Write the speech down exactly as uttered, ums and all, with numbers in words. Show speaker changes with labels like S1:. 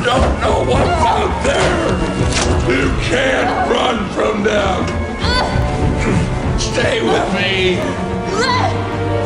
S1: don't know what's out there. You can't run from them. Stay with me.